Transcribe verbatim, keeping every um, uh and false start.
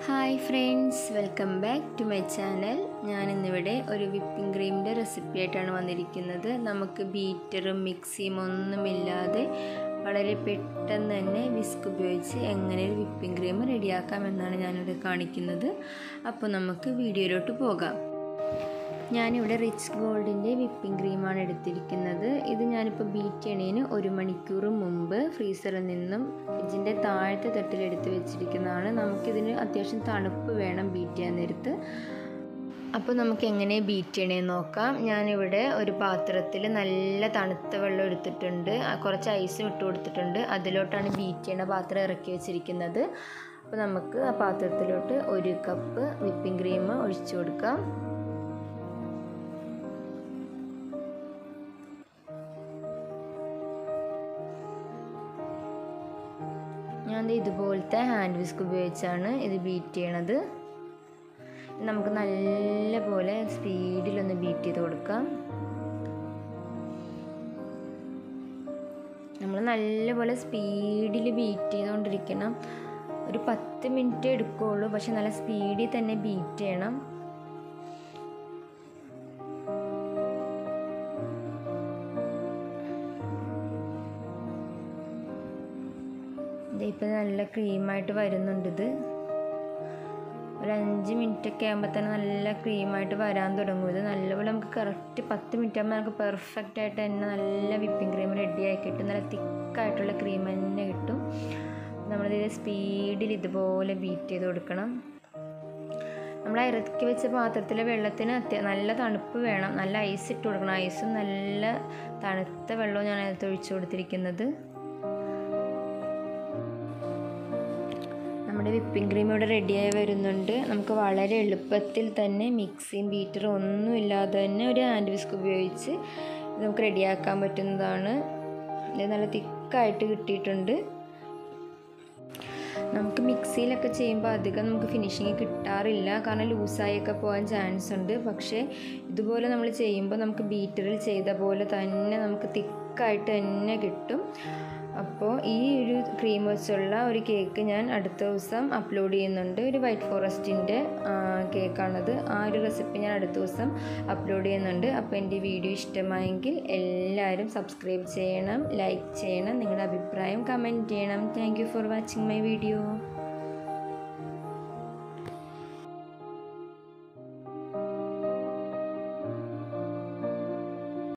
Hi friends, welcome back to my channel. ഞാനിന്നിവിടെ ഒരു whipping ക്രീമിൻ്റെ recipe ആയിട്ടാണ് വന്നിരിക്കുന്നത്. നമുക്ക് ബീറ്ററും മിക്സിയും ഒന്നുമില്ലാതെ വളരെ പെട്ടെന്ന് തന്നെ വിസ്ക് ഉപയോഗിച്ച് എങ്ങനെ ഒരു വിപ്പിംഗ് ക്രീം റെഡിയാക്കാമെന്നാണ് ഞാനിവിടെ കാണിക്കുന്നത്. അപ്പോൾ നമുക്ക് വീഡിയോയിലോട്ട് പോകാം. ഞാനിവിടെ റിച്ച് ഗോൾഡിൻ്റെ വിപ്പിംഗ് ക്രീമാണ് എടുത്തിരിക്കുന്നത്. ഇത് ഞാനിപ്പോൾ ബീറ്റ് ചെയ്യണതിന് ഒരു മണിക്കൂർ മുമ്പ് ഫ്രീസറിൽ നിന്നും ഫ്രിഡ്ജിൻ്റെ താഴത്തെ തട്ടിലെടുത്ത് വെച്ചിരിക്കുന്നതാണ്. നമുക്കിതിന് അത്യാവശ്യം തണുപ്പ് വേണം ബീറ്റ് ചെയ്യാൻ നേരത്ത്. അപ്പോൾ നമുക്ക് എങ്ങനെ ബീറ്റ് ചെയ്യണമെന്ന് നോക്കാം. ഞാനിവിടെ ഒരു പാത്രത്തിൽ നല്ല തണുത്ത വെള്ളം എടുത്തിട്ടുണ്ട്, കുറച്ച് ഐസും ഇട്ട് കൊടുത്തിട്ടുണ്ട്. അതിലോട്ടാണ് ബീറ്റ് ചെയ്യണ പാത്രം ഇറക്കി വെച്ചിരിക്കുന്നത്. അപ്പോൾ നമുക്ക് ആ പാത്രത്തിലോട്ട് ഒരു കപ്പ് വിപ്പിംഗ് ക്രീം ഒഴിച്ചു കൊടുക്കാം. ഞാൻ ഇതുപോലത്തെ ഹാൻഡ് വിസ്ക് ഉപയോഗിച്ചാണ് ഇത് ബീറ്റ് ചെയ്യണത്. നമുക്ക് നല്ല പോലെ സ്പീഡിലൊന്ന് ബീറ്റ് ചെയ്ത് കൊടുക്കാം. നമ്മൾ നല്ലപോലെ സ്പീഡിൽ ബീറ്റ് ചെയ്തുകൊണ്ടിരിക്കണം. ഒരു പത്ത് മിനിറ്റ് എടുക്കുകയുള്ളൂ, പക്ഷെ നല്ല സ്പീഡിൽ തന്നെ ബീറ്റ് ചെയ്യണം. ഇപ്പം നല്ല ക്രീമായിട്ട് വരുന്നുണ്ട്. ഇത് ഒരു അഞ്ച് മിനിറ്റൊക്കെ ആകുമ്പോൾ തന്നെ നല്ല ക്രീമായിട്ട് വരാൻ തുടങ്ങും. ഇത് നല്ലപോലെ നമുക്ക് കറക്റ്റ് പത്ത് മിനിറ്റ് ആകുമ്പോൾ നമുക്ക് പെർഫെക്റ്റ് ആയിട്ട് തന്നെ നല്ല വിപ്പിംഗ് ക്രീം റെഡിയായി കിട്ടും. നല്ല തിക്കായിട്ടുള്ള ക്രീം തന്നെ കിട്ടും. നമ്മളിത് സ്പീഡിൽ ഇതുപോലെ ബീറ്റ് ചെയ്ത് കൊടുക്കണം. നമ്മൾ ഇറക്കി വെച്ച പാത്രത്തിലെ വെള്ളത്തിന് അത്യ നല്ല തണുപ്പ് വേണം. നല്ല ഐസ് ഇട്ട് കൊടുക്കണം. ഐസും നല്ല തണുത്ത വെള്ളവും ഞാൻ അതിനകത്ത് ഒഴിച്ചു കൊടുത്തിരിക്കുന്നത്. നമ്മുടെ വിപ്പിംഗ് ക്രീം ഇവിടെ റെഡിയായി വരുന്നുണ്ട്. നമുക്ക് വളരെ എളുപ്പത്തിൽ തന്നെ മിക്സിയും ബീറ്ററും ഒന്നും ഇല്ലാതെ തന്നെ ഒരു ഹാൻഡ് വിസ്ക് ഉപയോഗിച്ച് നമുക്ക് റെഡിയാക്കാൻ പറ്റുന്നതാണ്. ഇത് നല്ല തിക്കായിട്ട് കിട്ടിയിട്ടുണ്ട്. നമുക്ക് മിക്സിയിലൊക്കെ ചെയ്യുമ്പോൾ അധികം നമുക്ക് ഫിനിഷിങ് കിട്ടാറില്ല, കാരണം ലൂസായൊക്കെ പോകാൻ ചാൻസ് ഉണ്ട്. പക്ഷേ ഇതുപോലെ നമ്മൾ ചെയ്യുമ്പോൾ നമുക്ക് ബീറ്ററിൽ ചെയ്ത പോലെ തന്നെ നമുക്ക് തിക്കായിട്ട് തന്നെ കിട്ടും. അപ്പോൾ ഈ ഒരു ക്രീം വെച്ചുള്ള ഒരു കേക്ക് ഞാൻ അടുത്ത ദിവസം അപ്ലോഡ് ചെയ്യുന്നുണ്ട്. ഒരു വൈറ്റ് ഫോറസ്റ്റിൻ്റെ കേക്കാണത്. ആ ഒരു റെസിപ്പി ഞാൻ അടുത്ത ദിവസം അപ്ലോഡ് ചെയ്യുന്നുണ്ട്. അപ്പോൾ എൻ്റെ വീഡിയോ ഇഷ്ടമായെങ്കിൽ എല്ലാവരും സബ്സ്ക്രൈബ് ചെയ്യണം, ലൈക്ക് ചെയ്യണം, നിങ്ങളുടെ അഭിപ്രായം കമൻറ്റ് ചെയ്യണം. Thank you for watching my video.